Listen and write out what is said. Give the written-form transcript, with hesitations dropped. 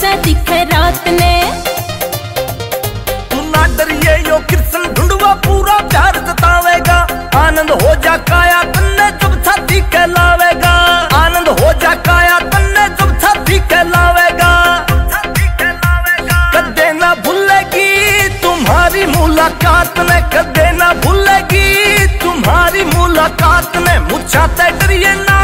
से दिखे रात ने। तू ना डरिए यो कृष्ण ढूंढवा पूरा प्यार जतावेगा। आनंद हो जा काया तन्ने जब छाती कहलावेगा। आनंद हो जा काया तन्ने जब छाती कहलावेगा। कदे ना भूलेगी तुम्हारी मुलाकात ने, कदे ना भूलेगी तुम्हारी मुलाकात ने। मुझा ते डरिए ना